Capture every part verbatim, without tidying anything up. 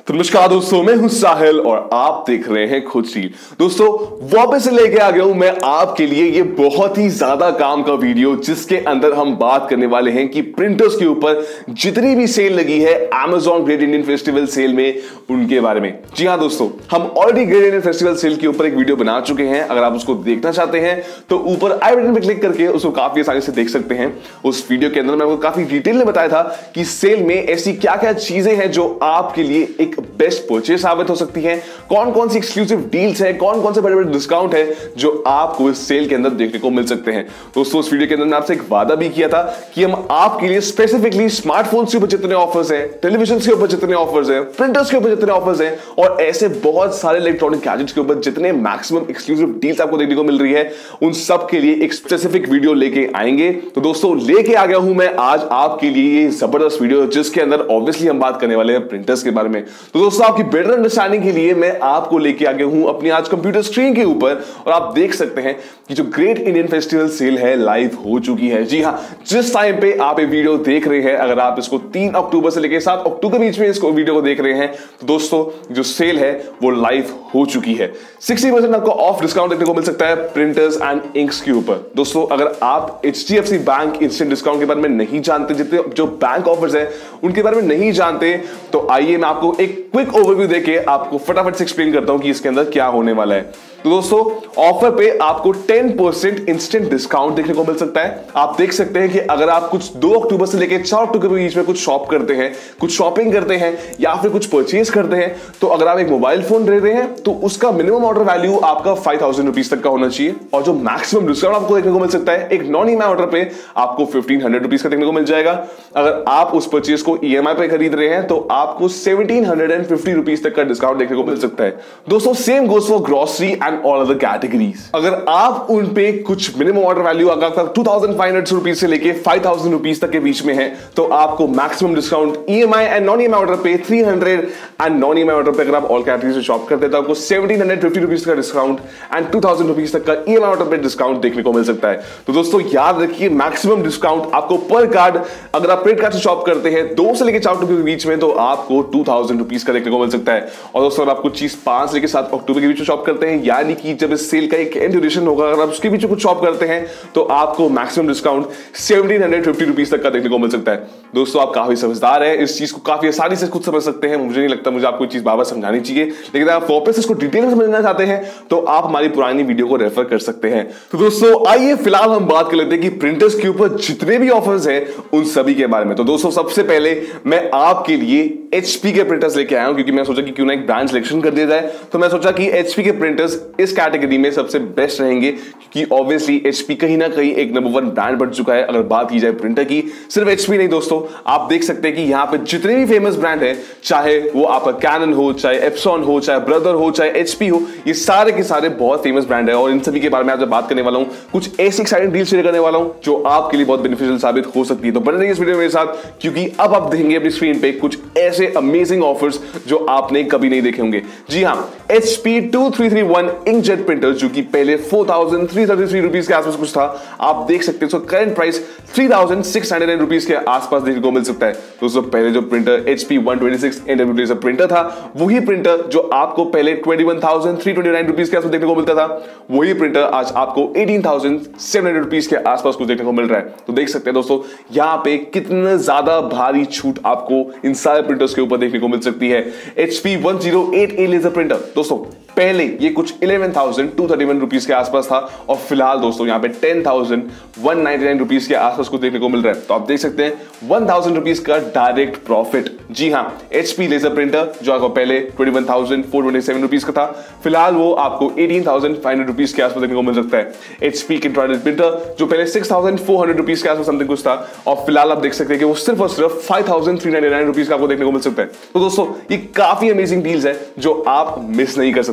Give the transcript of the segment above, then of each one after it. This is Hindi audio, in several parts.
तो नमस्कार दोस्तों, मैं हूं साहिल और आप देख रहे हैं खुद सी। दोस्तों वापस से लेके आ गया हूं मैं आपके लिए ये बहुत ही ज्यादा काम का वीडियो, जिसके अंदर हम बात करने वाले हैं कि प्रिंटर्स के ऊपर जितनी भी सेल लगी है Amazon Great Indian Festival sale में, उनके बारे में। जी हां दोस्तों, हम already Great Indian Festival sale के ऊपर एक वीडियो बना चुके हैं। अगर आप उसको देखना चाहते हैं तो ऊपर आई बटन पर क्लिक करके उसको काफी आसानी से देख सकते हैं। उस वीडियो के अंदर मैं आपको काफी डिटेल में बताया था कि सेल में ऐसी क्या क्या चीजें हैं जो आपके लिए एक बेस्ट परचेज साबित हो सकती हैं, कौन कौन सी एक्सक्लूसिव डील्स हैं, कौन कौन से बड़े बड़े डिस्काउंट है जो आपको इस सेल के अंदर देखने को मिल सकते हैं। दोस्तों उस वीडियो के अंदर मैं आपसे एक वादा भी किया था कि हम आपके लिए स्पेसिफिकली स्मार्टफोन्स के ऊपर जितने ऑफर्स हैं, टेलीविजन के ऊपर जितने ऑफर्स हैं, प्रिंटर्स के ऊपर जितने ऑफर्स हैं और ऐसे बहुत सारे इलेक्ट्रॉनिक गैजेट्स के ऊपर जितने मैक्सिमम एक्सक्लूसिव डील्स आपको देखने को मिल रही है, उन सब के लिए एक स्पेसिफिक वीडियो लेके आएंगे। तो दोस्तों लेके आ गया हूं मैं आज आपके लिए ये जबरदस्त वीडियो, जिसके अंदर ऑब्वियसली हम बात करने वाले हैं प्रिंटर्स के बारे में। तो दोस्तों आपकी बेटर अंडरस्टैंडिंग के लिए मैं आपको लेके आ गया हूं अपनी आज कंप्यूटर स्क्रीन के ऊपर, और आप देख सकते हैं कि जो ग्रेट इंडियन फेस्टिवल सेल है लाइव हो चुकी है। जी हां, जिस टाइम पे आप ये वीडियो देख रहे हैं, अगर आप इसको तीन अक्टूबर से लेकर सात अक्टूबर के बीच में इसको वीडियो को देख रहे हैं, तो दोस्तों जो सेल है वो लाइव हो चुकी है। साठ परसेंट आपको ऑफ डिस्काउंट देखने को मिल सकता है प्रिंटर्स एंड इंक्स के ऊपर। दोस्तों अगर आप H D F C bank instant discount के बारे में नहीं जानते, जितने जो बैंक ऑफर्स है उनके बारे में नहीं जानते, तो आइए मैं आपको एक क्विक ओवरव्यू देके आपको फटाफट से एक्सप्लेन करता हूं कि इसके अंदर क्या होने वाला है। तो दोस्तों ऑफर पे आपको दस परसेंट इंस्टेंट डिस्काउंट देखने को मिल सकता है। आप देख सकते हैं कि अगर आप कुछ दो अक्टूबर से लेकर चार अक्टूबर के बीच में कुछ शॉप करते हैं, कुछ शॉपिंग करते हैं या फिर कुछ परचेज करते हैं, तो अगर आप एक मोबाइल फोन ले रहे हैं तो उसका मिनिमम ऑर्डर वैल्यू आपका फाइव थाउजेंड रुपीज तक का होना चाहिए, और जो मैक्सिमम डिस्काउंट आपको देखने को मिल सकता है एक नॉन ईएमआई ऑर्डर पे आपको फिफ्टीन हंड्रेड रुपीज का देखने को मिल जाएगा। अगर आप उस परचेज को ईएमआई पे खरीद रहे हैं तो आपको seventeen hundred and fifty rupees तक का डिस्काउंट देखने को मिल सकता है। दोस्तों same goes for grocery and all other categories. अगर आप उन पे कुछ मिनिमम ऑर्डर वैल्यू अगर two thousand five hundred rupees से लेके फाइव थाउजेंड रुपीज तक के बीच में है, तो आपको maximum discount EMI and non EMI order पे three hundred and non EMI order पे अगर आप ऑल कैटेगरीज से शॉप करते हैं तो आपको सेवनटीन हंड्रेड फिफ्टी रुपीज का discount and two thousand rupees तक का ईएमआई ऑर्डर पे डिस्काउंट देखने को मिल सकता है। तो दोस्तों याद रखिए, मैक्सिमम डिस्काउंट आपको पर कार्ड, अगर आप क्रेडिट कार्ड से शॉप करते हैं दो से लेकर चार अक्टूबर के बीच में, तो आपको टू थाउजेंड रुपीज का देखने को मिल सकता है। और दोस्तों अगर आप कुछ चीज पांच से लेकर सात अक्टूबर के बीच में शॉप करते हैं, यानी कि जब इस सेल का एक एंड ड्यूरेशन होगा, अगर आप उसके बीच में कुछ शॉप करते हैं तो आपको maximum discount seventeen hundred fifty rupees तक का देखने को मिल सकता है। दोस्तों आप काफी समझदार हैं, इस चीज को काफी आसानी से खुद समझ सकते हैं। मुझे नहीं लगता मुझे आपको चीज बार बार समझानी चाहिए, लेकिन आप वापस इसको डिटेल में समझना चाहते हैं तो आप हमारी पुरानी वीडियो को रेफर कर सकते हैं। तो दोस्तों आइए फिलहाल हम बात कर लेते हैं कि प्रिंटर्स के ऊपर जितने भी ऑफर्स हैं उन सभी के बारे में। तो दोस्तों सबसे पहले मैं आपके लिए एचपी के प्रिंटर्स लेके आया हूं, क्योंकि मैं सोचा कि क्यों ना एक ब्रांड सिलेक्शन कर दिया जाए। तो मैं सोचा कि एचपी के प्रिंटर्स इस कैटेगरी में सबसे बेस्ट रहेंगे, क्योंकि ऑब्वियसली एचपी कहीं ना कहीं एक नंबर वन ब्रांड बन चुका है अगर बात की जाए प्रिंटर की। सिर्फ एचपी नहीं दोस्तों, आप देख सकते हैं कि यहां पे जितने भी फेमस ब्रांड है, चाहे वो आपका कैनन हो, चाहे एप्सॉन हो, चाहे ब्रदर हो, चाहे एचपी हो, ये सारे के सारे बहुत फेमस ब्रांड है। और इन सभी के बारे में आज बात करने वाला हूं, कुछ ऐसी एक्साइटिंग डील शेयर करने वाला हूं जो आपके लिए बहुत बेनिफिशियल साबित हो सकती है। तो बने रहिए इस वीडियो मेरे साथ, क्योंकि अब आप देखेंगे अपनी स्क्रीन पे कुछ ऐसे अमेजिंग ऑफर्स जो आपने कभी नहीं देखे होंगे। जी हां, HP two three three one inkjet printer, जो कि पहले four thousand three thirty three rupees के आसपास कुछ था, आप देख सकते हैं इसका current price three thousand six hundred rupees के आसपास देखने को मिल सकता है। दोस्तों पहले जो printer HP one twenty six NWT printer था, वही प्रिंटर जो आपको पहले twenty one thousand three twenty nine rupees के आसपास देखने को मिलता था, वही प्रिंटर आज आपको eighteen thousand seven hundred rupees के आसपास कुछ देखने को मिल रहा है। तो देख सकते हैं दोस्तों यहां पे कितना ज्यादा भारी छूट आपको इन सारे प्रिंटर्स के ऊपर देखने को मिल सकती है। HP one zero eight A laser printer दोस्तों पहले ये कुछ eleven thousand two thirty one rupees के आसपास था, और फिलहाल दोस्तों यहां पे ten thousand one ninety nine rupees के आसपास कुछ देखने को मिल रहा है। तो आप देख सकते हैं वन थाउजेंड रुपीज का डायरेक्ट प्रॉफिट। जी हां, एचपी लेजर प्रिंटर जो आपको पहले twenty one thousand four twenty seven rupees का था, फिलहाल वो आपको eighteen thousand five hundred rupees के आसपास देखने को मिल सकता है। एचपी किंट्राइडेड प्रिंटर जो पहले six thousand four hundred rupees के आसपास समथिंग कुछ था, और फिलहाल आप देख सकते हैं कि वो सिर्फ और सिर्फ five thousand three ninety nine rupees का आपको देखने को मिल सकता है। तो दोस्तों ये काफी अमेजिंग डील्स है जो आप मिस नहीं कर सकते।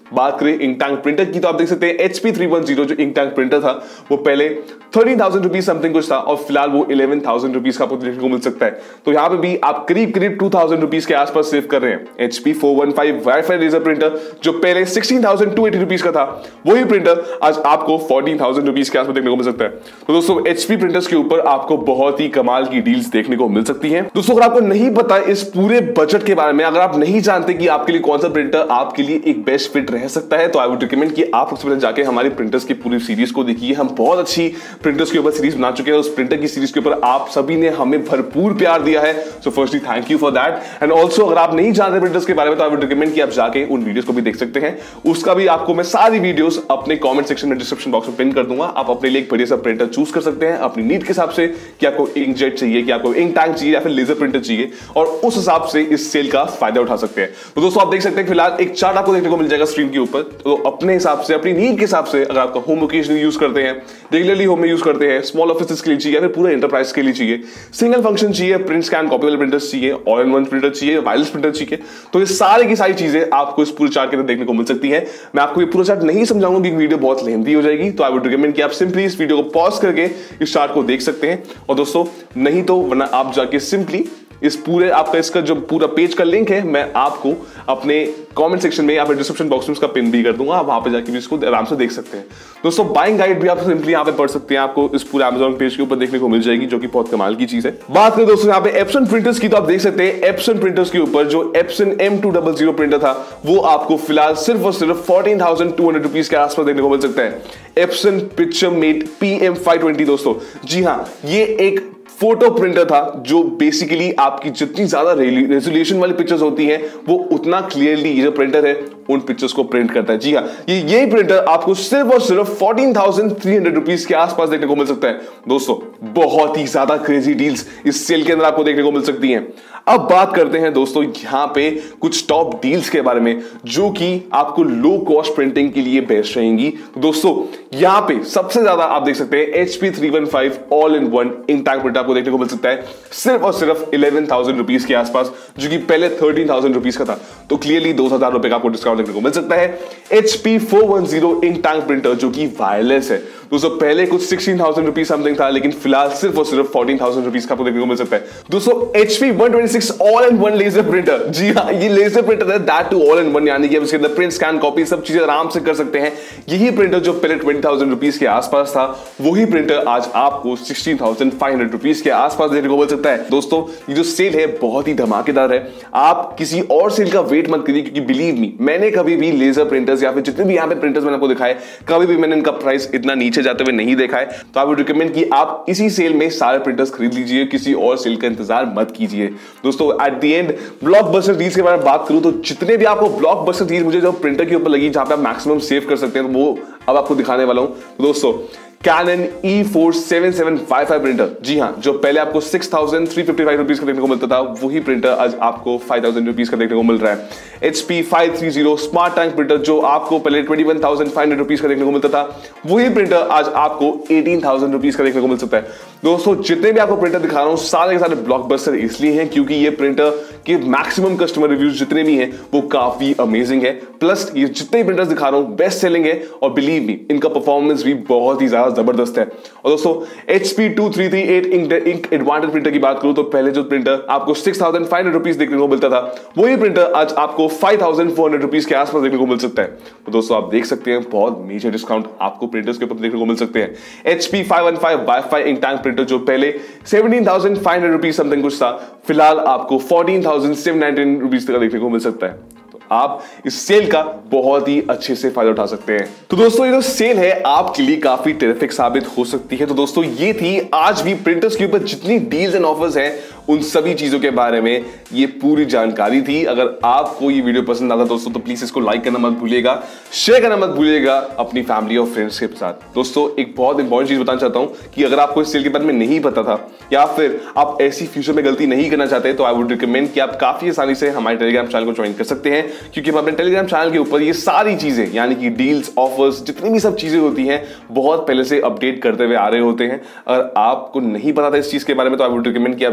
बात करें इंक टैंक प्रिंटर की तो आप देख सकते हैं H P three one zero जो इंक टैंक प्रिंटर था वो पहले थर्टीन थाउजेंड रुपीज समथिंग कुछ था और फिलहाल वो इलेवन थाउजेंड रुपीज का आपको देखने को मिल सकता है। तो यहाँ पे भी आप करीब करीब टू थाउजेंड रुपीज के आसपास सेव कर रहे हैं। H P four one five WiFi laser printer जो पहले sixteen thousand two eighty rupees का था वही प्रिंटर आज आपको फोर्टीन थाउजेंड रुपीज के आसपास देखने को मिल सकता है। तो दोस्तों एचपी प्रिंटर्स के ऊपर आपको बहुत ही कमाल की डील्स देखने को मिल सकती हैं। दोस्तों अगर आपको नहीं पता इस पूरे बजट के बारे में, अगर आप नहीं जानते कि आपके लिए कौन सा प्रिंटर आपके लिए एक बेस्ट फिट रह सकता है, तो आई वुड रिकमेंड कि आप सबसे पहले जाके हमारी प्रिंटर्स की पूरी सीरीज को देखिए। हम बहुत अच्छी प्रिंटर्स के ऊपर सीरीज बना चुके हैं। उस प्रिंटर की सीरीज के ऊपर आप सभी ने हमें भरपूर प्यार दिया है, so firstly thank you for that. And also अगर आप नहीं जानते प्रिंटर्स के बारे में तो आई वुड रिकमेंड कि आप जाके उन वीडियोस को भी देख सकते हैं। उसका भी आपको मैं सारी वीडियोस अपने कमेंट सेक्शन में डिस्क्रिप्शन बॉक्स में पिन कर दूंगा। आप अपने लिए एक बढ़िया सा प्रिंटर चूज कर सकते हैं अपनी नीड के हिसाब से कि आपको इंकजेट चाहिए, कि आपको इंक टैंक चाहिए या फिर लेजर प्रिंटर चाहिए, और उस हिसाब से इस सेल का फायदा उठा सकते हैं। तो दोस्तों आप देख सकते हैं फिलहाल एक चार्ट आपको देखने को मिल जाएगा स्क्रीन के ऊपर। तो अपने हिसाब से अपनी नीड के हिसाब से अगर आपका होम ओकेजनली यूज करते हैं, रेगुलरली होम में यूज करते हैं, स्मॉल ऑफिस के लिए चाहिए या फिर पूरे एंटरप्राइज के लिए चाहिए, सिंगल फंक्शन चाहिए, प्रिंट स्कैन कॉपी वाले प्रिंटर्स चाहिए, ऑल इन वन प्रिंटर चाहिए, वायरलेस प्रिंटर चाहिए, तो ये सारी की सारी चीजें आपको इस पूरे चार्ट के अंदर देखने को मिल सकती है। मैं आपको ये पूरा चार्ट नहीं समझाऊंगा कि वीडियो बहुत लेंथी हो जाएगी, तो आई वुड रिकमेंड कि आप सिंपली इस वीडियो को पॉज करके इस चार्ट को देख सकते हैं। और दोस्तों नहीं तो वरना आप जाके सिंपली इस पूरे आपका इसका जो पूरा पेज का लिंक है मैं आपको अपने कमेंट सेक्शन में या फिर डिस्क्रिप्शन बॉक्स में उसका पिन भी कर दूंगा, आप वहां पे जाके भी इसको आराम से देख सकते हैं। दोस्तों बाइंग गाइड भी आप सिंपली यहाँ पे पढ़ सकते हैं, आपको इस पूरे अमेज़न पेज के ऊपर देखने को मिल जाएगी, जो कि बहुत कमाल की चीज है। बात करें दोस्तों यहाँ पे एप्सन प्रिंटर्स की तो आप देख सकते हैं एप्सन प्रिंटर्स के ऊपर जो Epson M two double zero printer था वो आपको फिलहाल सिर्फ और सिर्फ fourteen thousand two hundred rupees के आसपास देखने को मिल सकता है। Epson PictureMate P M five twenty दोस्तों, जी हाँ, ये एक फोटो प्रिंटर था जो बेसिकली आपकी जितनी ज्यादा रेजोल्यूशन वाली पिक्चर्स होती हैं वो उतना क्लियरली ये जो प्रिंटर है उन पिक्चर्स को प्रिंट करता है। जी हाँ, ये यही प्रिंटर आपको सिर्फ और सिर्फ fourteen thousand three hundred rupees के आसपास देखने को मिल सकता है। दोस्तों बहुत ही ज्यादा क्रेजी डील्स इस सेल के अंदर आपको देखने को मिल सकती हैं। अब बात करते हैं दोस्तों यहाँ पे कुछ टॉप डील्स के बारे में जो कि आपको लो कॉस्ट प्रिंटिंग के लिए बेस्ट रहेंगी। तो दोस्तों यहाँ पे सबसे ज्यादा आप देख सकते हैं H P three one five all in one ink tank printer आपको देखने को मिल सकता है सिर्फ और सिर्फ इलेवन थाउजेंड रुपीज के आसपास, जो कि पहले थर्टीन थाउजेंड रुपीज का था। तो क्लियरली दो हजार रुपए का आपको डिस्काउंट देखने को मिल सकता है। H P four one zero ink tank printer जो कि वायरलेस है दोस्तों, पहले कुछ सिक्सटीन थाउजेंड रुपीज समथिंग था लेकिन फिलहाल सिर्फ और सिर्फ फोर्टीन थाउजेंड रुपीज का आपको देखने को मिल सकता है। दोस्तों H P one twenty six all in one laser printer, जी हाँ, ये लेजर प्रिंटर है, that too all in one, यानी कि आप इसके अंदर प्रिंट स्कैन कॉपी सब चीजें आराम से कर सकते हैं। यही प्रिंटर जो पहले ट्वेंटी थाउजेंड रुपीज के आसपास था वही प्रिंटर आज आपको sixteen thousand five hundred rupees के आसपास देखने को मिल सकता है। दोस्तों ये जो सेल है बहुत ही धमाकेदार है, आप किसी और सेल का वेट मत करिए, क्योंकि बिलीव मी मैंने कभी भी लेजर प्रिंटर्स या फिर जितने भी यहाँ पे प्रिंटर्स मैंने आपको दिखाए कभी भी मैंने इनका प्राइस इतना नीचे जाते हुए नहीं देखा है। तो आई वुड रिकमेंड कि आप इसी सेल में सारे प्रिंटर्स खरीद लीजिए, किसी और सेल का इंतजार मत कीजिए। दोस्तों at the end blockbuster deals के बारे में बात करूं तो जितने भी आपको ब्लॉकबस्टर डील्स मुझे जो प्रिंटर के ऊपर लगी जहां पे आप मैक्सिमम सेव कर सकते हैं तो वो अब आपको दिखाने वाला हूं। तो दोस्तों Canon E four seven seven WiFi printer, जी हाँ, जो पहले आपको six thousand three fifty five rupees का देखने को मिलता था वही प्रिंटर आज आपको फाइव थाउजेंड रुपीज का देखने को मिल रहा है। H P five three zero smart tank printer जो आपको पहले twenty one thousand five hundred rupees का देखने को मिलता था वही प्रिंटर आज आपको एटीन थाउजेंड रुपीज का देखने को मिल सकता है। दोस्तों जितने भी आपको प्रिंटर दिखा रहा हूं सारे के सारे ब्लॉकबस्टर इसलिए हैं क्योंकि ये प्रिंटर के मैक्सिमम कस्टमर रिव्यूज जितने भी हैं वो काफी अमेजिंग है, प्लस ये जितने प्रिंटर्स दिखा रहा हूं बेस्ट सेलिंग है और बिलीव मी इनका परफॉर्मेंस भी बहुत ही ज्यादा जबरदस्त है। और दोस्तों H P two three three eight ink advantage printer की बात करूं तो पहले जो प्रिंटर आपको six thousand five hundred rupees देखने को मिलता था वही प्रिंटर आज आपको five thousand four hundred rupees के आसपास देखने को मिल सकता है। तो दोस्तों आप देख सकते हैं बहुत मेजर डिस्काउंट आपको प्रिंटर्स के ऊपर देखने को मिल सकते हैं। H P five one five WiFi ink tank printer जो पहले seventeen thousand five hundred rupees something कुछ था फिलहाल आपको fourteen thousand seven ninety rupees तक देखने को मिल सकता है। आप इस सेल का बहुत ही अच्छे से फायदा उठा सकते हैं। तो दोस्तों ये जो सेल है आपके लिए काफी टेरिफिक साबित हो सकती है। तो दोस्तों ये थी आज भी प्रिंटर्स के ऊपर जितनी डील्स एंड ऑफर्स हैं उन सभी चीजों के बारे में ये पूरी जानकारी थी। अगर आपको ये वीडियो पसंद आता दोस्तों तो प्लीज इसको लाइक करना मत भूलिएगा, शेयर करना मत भूलिएगा अपनी फैमिली और फ्रेंड्स के साथ। दोस्तों एक बहुत इंपॉर्टेंट चीज बताना चाहता हूं कि अगर आपको इस सेल के बारे में नहीं पता था या फिर आप ऐसी फ्यूचर में गलती नहीं करना चाहते तो आई वुड रिकमेंड कि आप काफी आसानी से हमारे टेलीग्राम चैनल को ज्वाइन कर सकते हैं, क्योंकि हम अपने टेलीग्राम चैनल के ऊपर ये सारी चीजें यानी कि डील्स ऑफर्स जितनी भी सब चीजें होती हैं बहुत पहले से अपडेट करते हुए आ रहे होते हैं। अगर आपको नहीं पता था इस चीज के बारे में तो आई वुड रिकमेंड कि आप जाके हमारे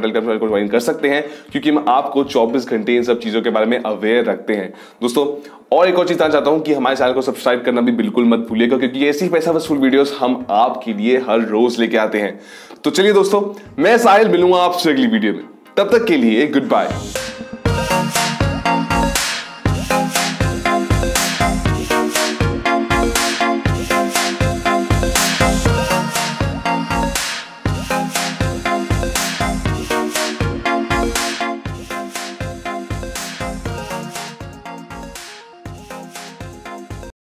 टेलीग्राम को ज्वाइन कर सकते हैं, क्योंकि हम आपको चौबीस घंटे इन सब चीजों के बारे में अवेयर रखते हैं दोस्तों। और एक और चीज चाहता हूं कि हमारे चैनल को सब्सक्राइब करना भी बिल्कुल मत भूलिएगा, क्योंकि ऐसी पैसा वसूल वीडियोस हम आपके लिए हर रोज लेके आते हैं। तो चलिए दोस्तों, मैं साहिल मिलूंगा आपसे अगली वीडियो में, तब तक के लिए गुड बाय।